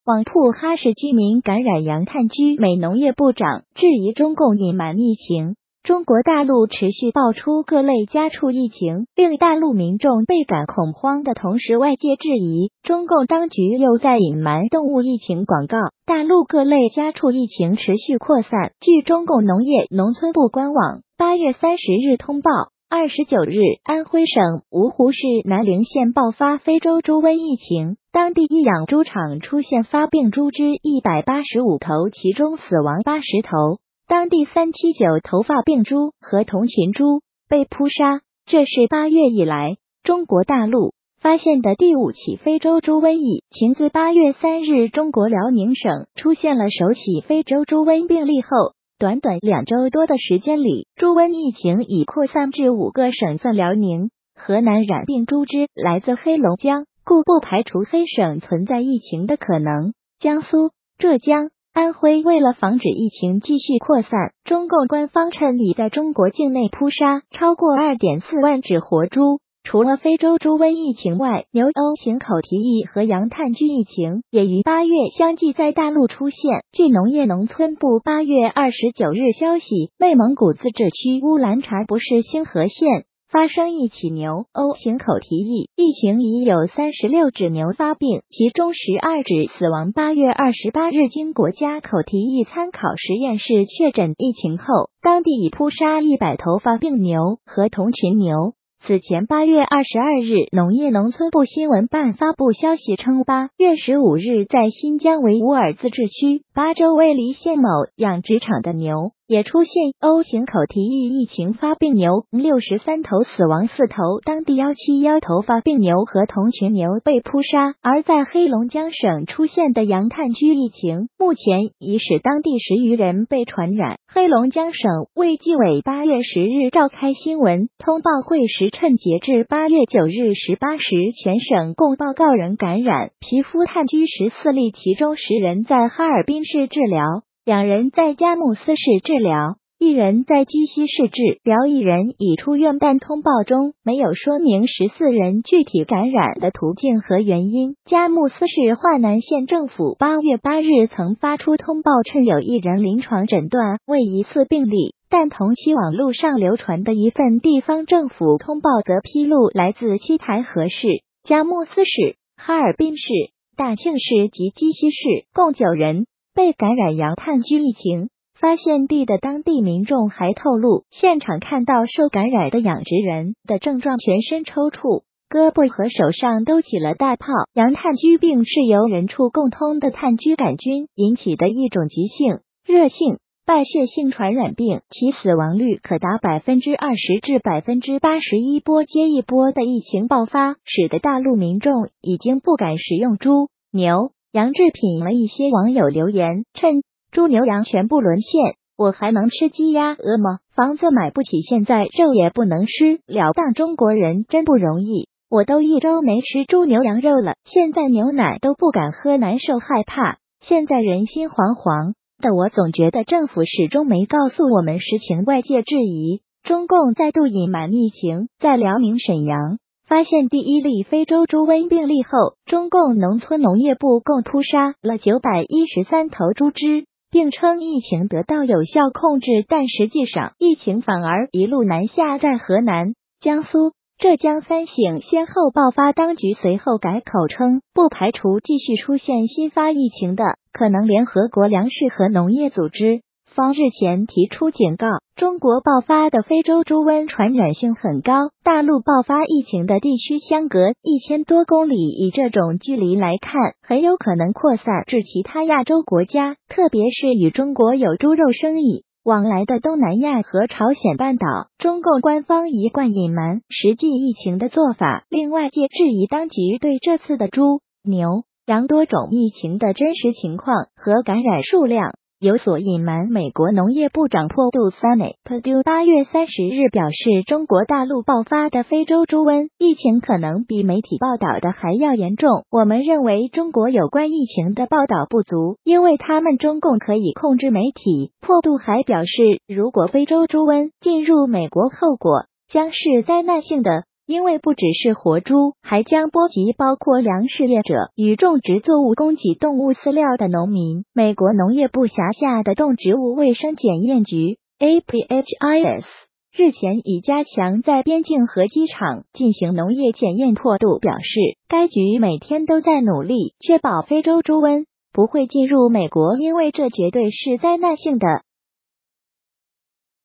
网曝哈市居民感染洋炭疽，美农业部长质疑中共隐瞒疫情。中国大陆持续爆出各类家畜疫情，令大陆民众倍感恐慌的同时，外界质疑中共当局又在隐瞒动物疫情广告。大陆各类家畜疫情持续扩散。据中共农业农村部官网8月30日通报，29日，安徽省芜湖市南陵县爆发非洲猪瘟疫情，当地一养猪场出现发病猪只185头，其中死亡80头。当地379头发病猪和同群猪被扑杀，这是8月以来中国大陆发现的第5起非洲猪瘟疫情。自8月3日中国辽宁省出现了首起非洲猪瘟病例后，短短2周多的时间里，猪瘟疫情已扩散至5个省份。辽宁、河南染病猪只来自黑龙江，故不排除黑省存在疫情的可能。江苏、浙江、安徽为了防止疫情继续扩散，中共官方称已在中国境内扑杀超过 2.4 万只活猪。除了非洲猪瘟疫情外，牛 O 型口蹄疫和洋炭疽疫情也于8月相继在大陆出现。据农业农村部8月29日消息，内蒙古自治区乌兰察布市星河县发生一起牛 O 型口蹄疫，疫情已有36只牛发病，其中12只死亡。8月28日，经国家口蹄疫参考实验室确诊疫情后，当地已扑杀100头发病牛和同群牛。此前8月22日，农业农村部新闻办发布消息称，8月15日在新疆维吾尔自治区巴州卫黎县某养殖场的牛也出现 O 型口蹄疫疫情，发病牛63头，死亡4头，当地171头发病牛和同群牛被扑杀。而在黑龙江省出现的洋炭疽疫情，目前已使当地10余人被传染。黑龙江省卫计委8月10日召开新闻通报会时称，截至8月9日18时，全省共报告人感染皮肤炭疽14例，其中10人在哈尔滨市治疗，2人在佳木斯市治疗，1人在鸡西市治疗，1人已出院，但通报中没有说明14人具体感染的途径和原因。佳木斯市华南县政府8月8日曾发出通报称，有1人临床诊断为疑似病例，但同期网络上流传的一份地方政府通报则披露来自七台河市、佳木斯市、哈尔滨市、大庆市及鸡西市共9人被感染洋炭疽疫情。发现地的当地民众还透露，现场看到受感染的养殖人的症状全身抽搐，胳膊和手上都起了大泡。洋炭疽病是由人畜共通的炭疽杆菌引起的一种急性、热性、败血性传染病，其死亡率可达20%至81%，波接一波的疫情爆发，使得大陆民众已经不敢食用猪、牛、羊制品了。一些网友留言称，猪牛羊全部沦陷，我还能吃鸡鸭鹅吗？房子买不起，现在肉也不能吃了。当中国人真不容易，我都1周没吃猪牛羊肉了，现在牛奶都不敢喝，难受害怕，现在人心惶惶的。我总觉得政府始终没告诉我们实情，外界质疑中共再度隐瞒疫情。在辽宁沈阳发现第1例非洲猪瘟病例后，中共农村农业部共扑杀了913头猪只，并称疫情得到有效控制，但实际上疫情反而一路南下，在河南、江苏、浙江3省先后爆发。当局随后改口称，不排除继续出现新发疫情的可能。联合国粮食和农业组织方日前提出警告，中国爆发的非洲猪瘟传染性很高，大陆爆发疫情的地区相隔1000多公里，以这种距离来看，很有可能扩散至其他亚洲国家，特别是与中国有猪肉生意往来的东南亚和朝鲜半岛。中共官方一贯隐瞒实际疫情的做法，令外界质疑当局对这次的猪、牛、羊多种疫情的真实情况和感染数量有所隐瞒。美国农业部长破杜萨内 Perdue 8月30日表示，中国大陆爆发的非洲猪瘟疫情可能比媒体报道的还要严重。我们认为中国有关疫情的报道不足，因为他们中共可以控制媒体。破杜还表示，如果非洲猪瘟进入美国，后果将是灾难性的。 因为不只是活猪，还将波及包括粮食业者与种植作物供给动物饲料的农民。美国农业部辖下的动植物卫生检验局 APHIS 日前已加强在边境和机场进行农业检验破度表示，该局每天都在努力确保非洲猪瘟不会进入美国，因为这绝对是灾难性的